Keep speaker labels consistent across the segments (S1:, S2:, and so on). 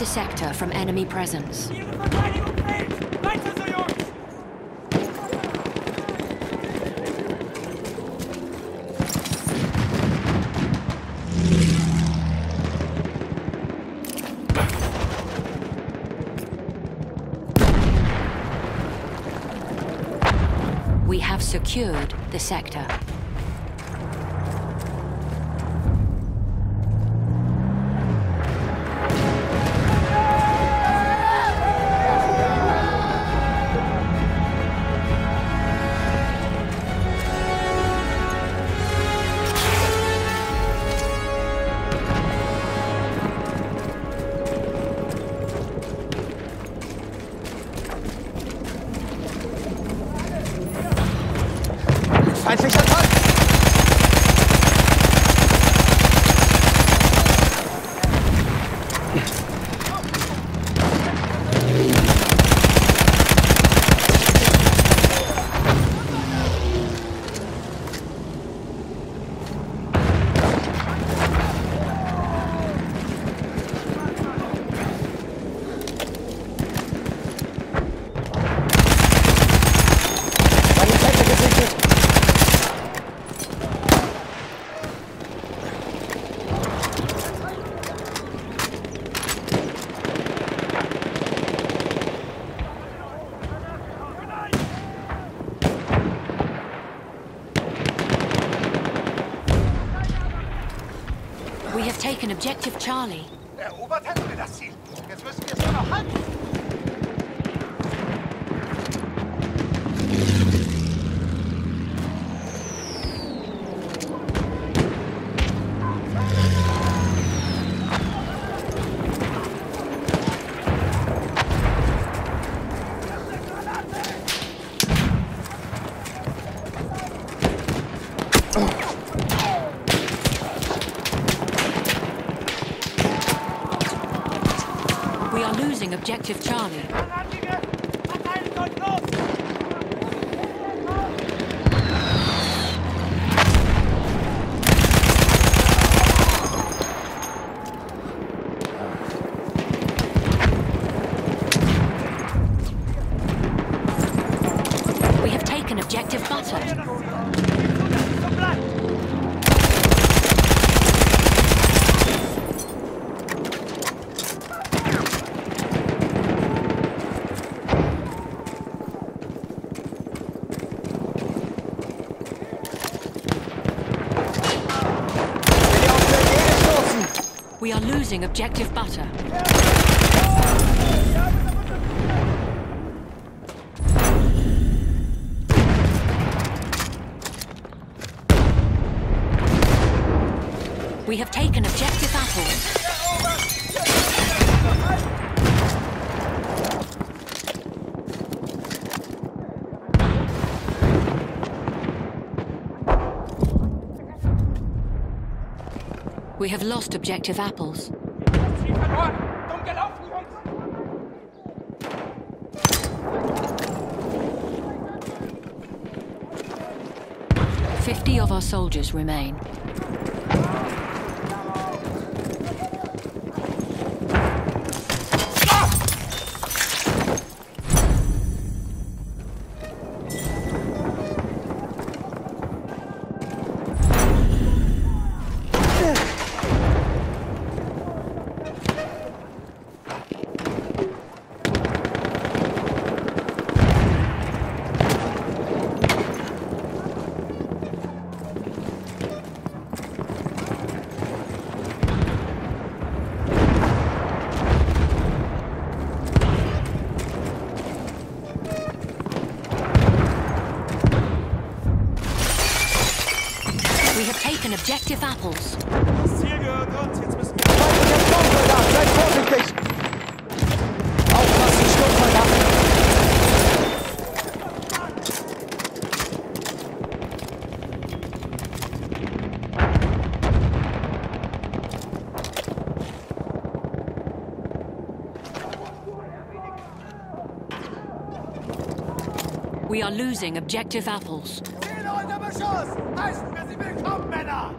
S1: the sector from enemy presence.
S2: Ihre Verteidigung fehlt! Weiter so, Jungs!
S1: We have secured the sector.
S3: Feindlicher Tank!
S1: We have taken objective Charlie.
S3: Erobert hätten wir das Ziel. Jetzt müssen wir es nur noch halten.
S1: We are losing objective Charlie.
S2: Verteidige! Verteidigt euch los!
S1: We have taken objective Butter.
S2: So bleibt!
S1: We are losing objective Butter. We have taken objective Apples. We have lost objective Apples.
S2: Ziel verloren! Dumm gelaufen, Jungs!
S1: 50 of our soldiers remain. We have taken objective Apples.
S2: Das Ziel gehört uns, jetzt müssen wir...
S3: Seid vorsichtig! Aufpassen, Sturmsoldaten!
S1: We are losing objective Apples.
S2: Ziele unter Beschuss! Heißen wir sie willkommen, Männer!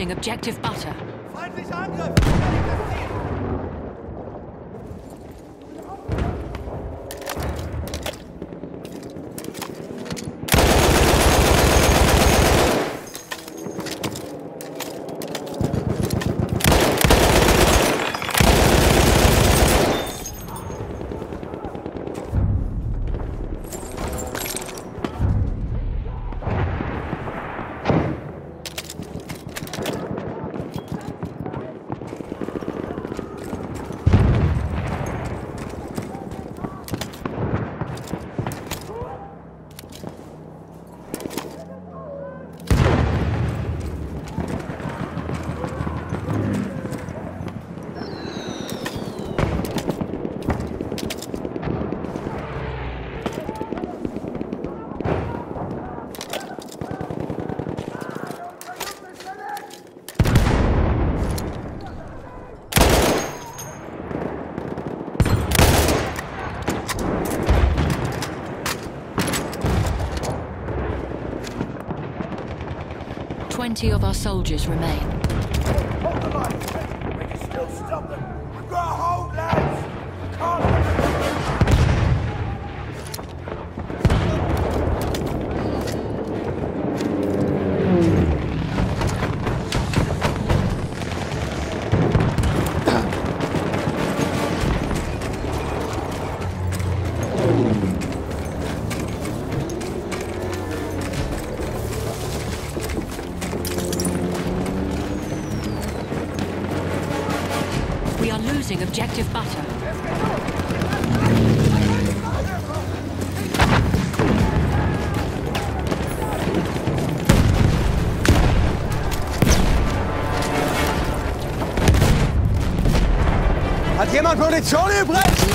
S1: losing objective butter.
S2: Feindlicher Angriff! Verteidigt das Ziel!
S1: Twenty of our soldiers remain.
S2: Hold the line! We can still stop them! We've got a hold, lads! Can't...
S1: We are losing objective butter.
S3: Hat jemand Munition übrig?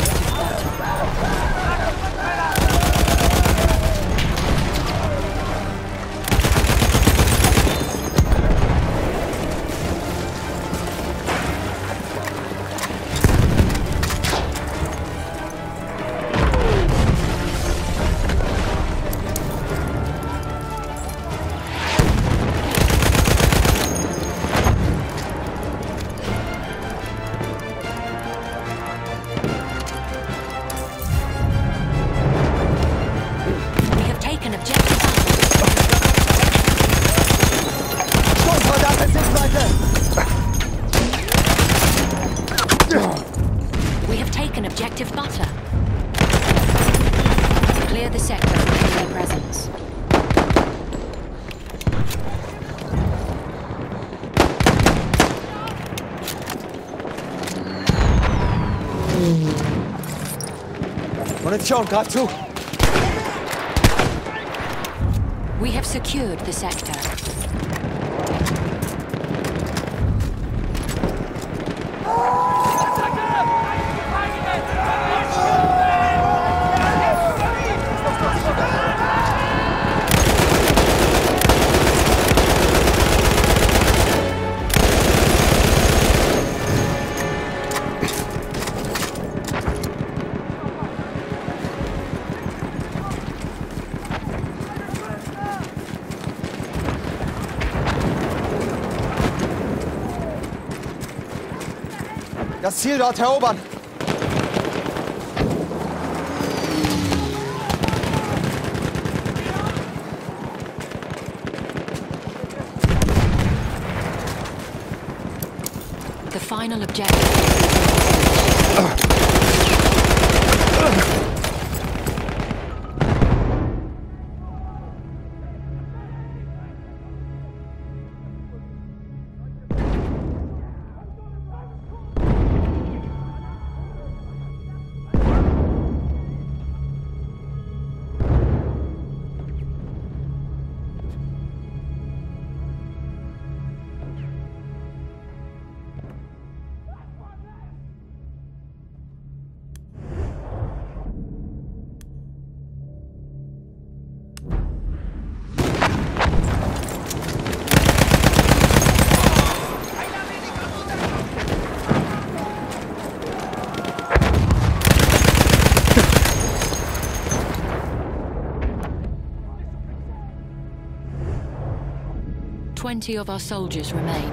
S1: We have taken objective butter. Clear the sector from enemy presence.
S3: Munition, greif zu!
S1: We have secured the sector.
S3: Das Ziel dort erobern!
S1: The final objective. 20 of our soldiers remain.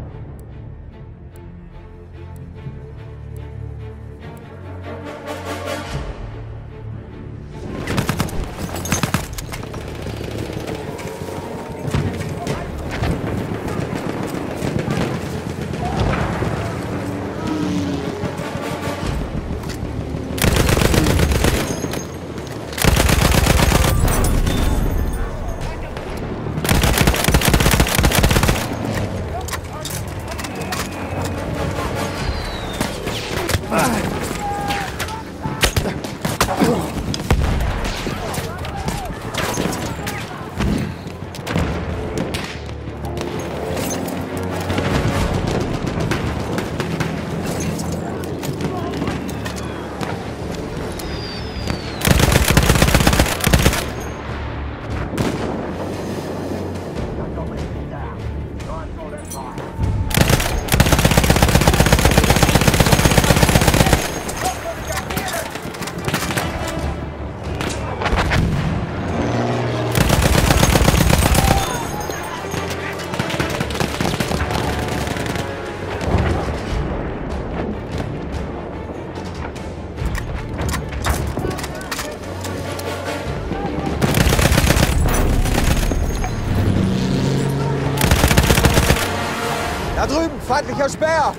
S3: Da drüben, feindlicher Speer!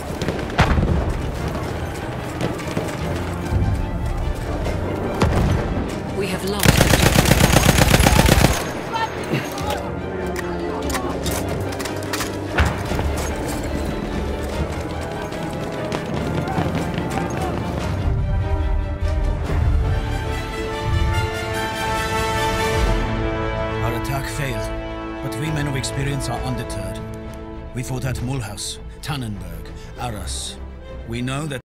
S1: We have lost objective.
S4: Our attack failed, but we men of experience are undeterred. We fought at Mulhouse, Tannenberg, Arras. We know that